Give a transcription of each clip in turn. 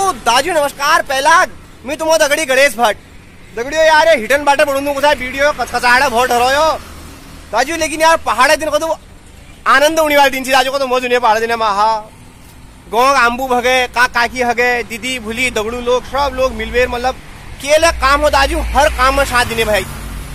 दाजू नमस्कार. पहला मी तुम्हा दगडी गणेश भट दगडियो यार हिटन बाटे पडून तू कसा वीडियो कचकचाड़ा भो ठरोयो दाजू. लेकिन यार पहाड़ दिन कदू आनंद उणी वाली दिन छी दाजू. कदू मौज उनी पहाड़ दिन महा गाँव आंबू भगे का काकी हगे दीदी भूली दगड़ू लोग सब लोग मिलवेर मतलब केले काम हो दाजू. हर काम में साथ देने भाई.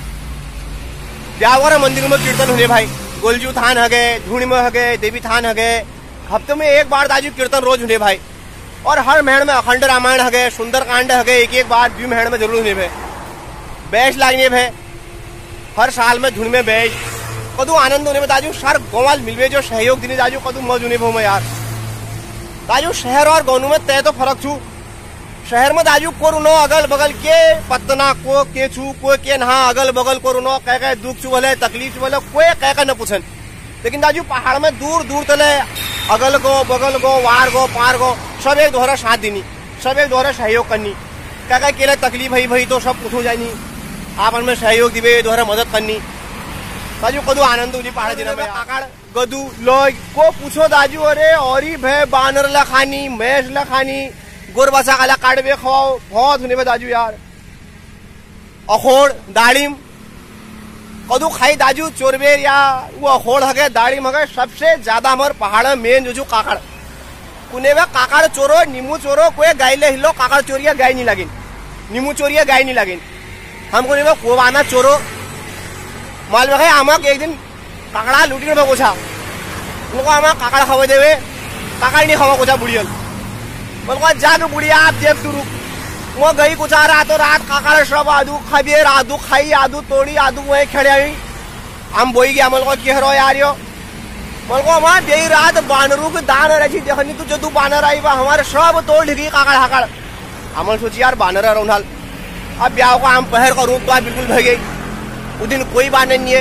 ब्यावर मंदिर में कीर्तन होने भाई. गोलजू थान हगे धूणी में हगे देवी थान हगे. हफ्ते में एक बार दाजू कीर्तन रोज होने भाई. और हर महीने में अखंड रामायण हगे सुंदर कांड हगे एक बार भी महीने में जरूर होने भाई. बैच लागने भाई हर साल में धुन में बैच कदू आनंद होने में दाजू. सार गाँव मिलवे जो सहयोग दिने दाजू कदू मौज होने भाव में यार दाजू. शहर और गाँव में तय तो फर्क छू. शहर में दाजू को रुनो अगल बगल के पत्तना को के छू कोई के नहा अगल बगल को रुनो कह दुख छू बोले तकलीफ बोले कोई कह न पूछन. लेकिन दाजू पहाड़ में दूर दूर तले अगल गो बगल गो वार गो पार गो सब एक दोहरा साथ देनी सब एक दोहरा सहयोग करनी. क्या केले तकलीफ है भाई तो सब पूछो जानी आप में सहयोग दिवे दोहरा मदद करनी दाजू. कदू आनंद उली पहाड़ दिन में आकाड़ गदू लोग को पूछो दाजू. अरे और भय बानर ला खानी मैस ला खानी गोर बसा काला काटवे खवाओ बहुत होने में दाजू यार. अखोड़ दाड़िम कदू खाई दाजू चोरबेर या वो अखोड़ हगे दाड़िम हगे. सबसे ज्यादा हमारे पहाड़ में मेन जो काकड़ कुने वे काकड़ चोरो नींबू चोरो कोई गाय ले हिलो काकड़ चोरिया गाय नहीं लगिन नींबू चोरिया गाय नहीं लगिन. हमको नहीं कोवाना चोरो माल में आमक एक दिन काकड़ा लूटी में पूछा उनको आम काकड़ा खावे देवे काकड़ नहीं खावा पूछा बुढ़ियल बोल जाग बुढ़िया आप जेब तुरु वो गई कुछ रातों रात काकड़ सब आदू खबेर आदू खाई आदू तोड़ी आदू वही खड़े आई. हम बोई गया बोल को कह रो यार यो बोल को वहां देरी रात बानरू की दान रही देखनी तू जो तू बानर आई हमारे सब तोड़ ढी काकड़ हाकड़. हम सोची यार बानर रौनल अब ब्याह को हम पहर करूं तो बिल्कुल भग गई. उस दिन कोई बात नहीं है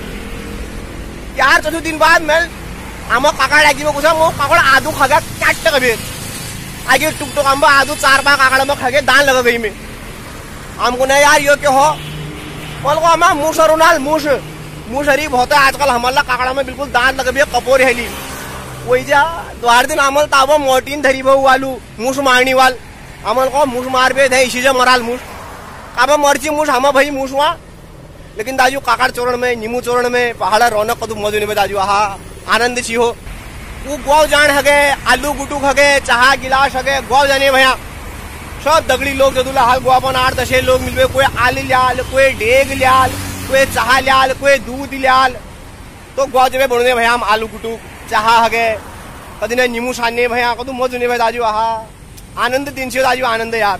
यार. 4 दिन बाद मैं आम काकड़ आगे में पूछा वो काकड़ आदू खा गया काट कभी आगे टुक टुक हम आदू 4-5 काकड़ में खा दान लगा गई में. हमको नहीं यार यो क्यों हो बोल को हम मुँह सरुनाल मुँह शरीफ होता है आजकल हमारा काकड़ा में बिल्कुल दान लगे भी कपोर हेली वही जा. 2 दिन अमल ताबो मोटीन धरी बहु वालू मुँह मारनी वाल अमल को मुँह मार बे थे इसी से मराल मुँह काबा मर्ची मुँह हम भाई मुँह वहाँ. लेकिन दाजू काकड़ चोरण में नींबू चोरण में पहाड़ रौनक कदू मौजूद में दाजू आहा आनंद सी हो. वो गौ जान हगे आलू गुटुक हगे चाह गिलास हगे गौ जाने भैया सब दगड़ी लोग जदूला हाल गोवा बन 8-10 लोग मिलवे. कोई आली लियाल कोई डेग लियाल कोई चाह लियाल कोई दूध लियाल तो गौ जब बनने भैया हम आलू गुटुक चाह हगे कदी ने नींबू साने भैया कदू मौजूद भाई दाजू आहा आनंद दिन से दाजू आनंद यार.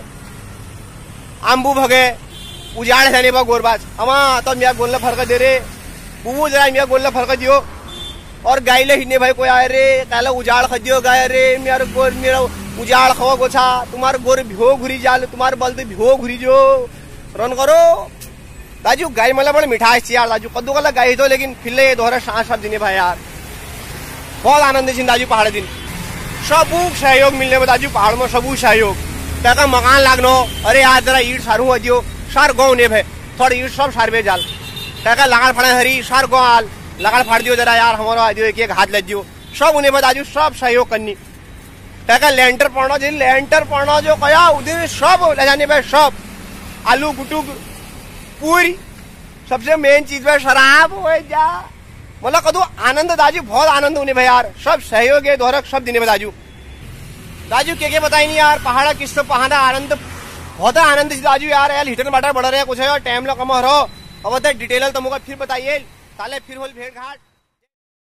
आंबू भगे उजाड़ जाने बा गोरबाज अमा तो मियाँ गोलने फर्क दे रे बुबू जरा मियाँ गोलने फर्क दियो. और गाय ले हिन्ने भाई कोई आए रे कहला उजाड़ खदियो गाय रे मेरा गोर मेरा उजाड़ खवा गोछा तुम्हारे गोर भिहो घुरी जाल तुम्हारे बल तो भिहो घुरी जो रन करो दाजू. गाय मतलब बड़े मिठास यार दाजू कद्दू कला गाय तो लेकिन फिर दोहरा सांस सब दिने भाई यार बहुत आनंद थी दाजू. पहाड़ दिन सब सहयोग मिलने में दाजू पहाड़ में सब सहयोग क्या मकान लागनो. अरे यार जरा ईट सारू हो सार गाँव ने भाई थोड़ा ईट सब सार बे जाल क्या लगाड़ फाड़े हरी सार गाँव आल लगाड़ फाड़ दियो जरा यार हमारा एक हाथ लग दियो सब उन्हें बताजू सब सहयोग करनी. क्या लेंटर पड़ना जो कया उधर सब ले जाने भाई सब आलू गुटुक पूरी सबसे मेन चीज में शराब हो जा मतलब कदू आनंद दाजू बहुत आनंद उन्हें भाई यार सब सहयोग है दोहरा सब दिने में दाजू के बताई नहीं यार. पहाड़ा किस पहाड़ा आनंद बहुत आनंद दाजू यार. हिटन बाटा बढ़ रहे कुछ है टाइम लो कम रहो अब डिटेल तुमको फिर बताइए ताले फिर होल भेड़ घाट.